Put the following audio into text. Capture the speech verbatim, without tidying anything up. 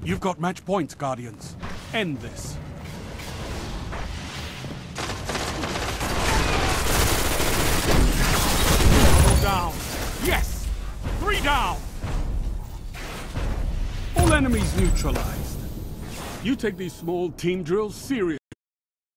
You've got match points, Guardians. End this. Double down. Yes! Three down! All enemies neutralized. You take these small team drills seriously.